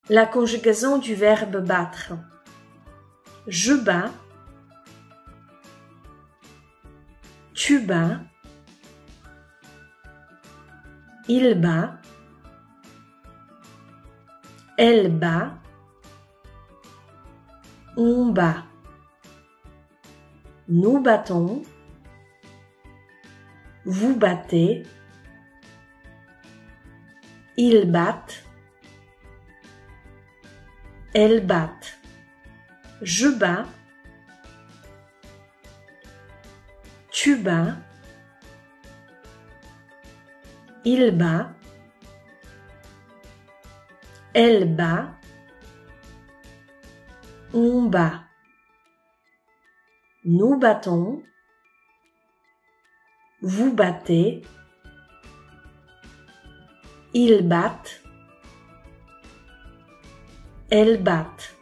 La conjugaison du verbe battre. Je bats, tu bats, il bat, elle bat, on bat, nous battons, vous battez, ils battent, elles battent, je bats, tu bats, il bat, elle bat, on bat, nous battons, vous battez, ils battent, elles battent.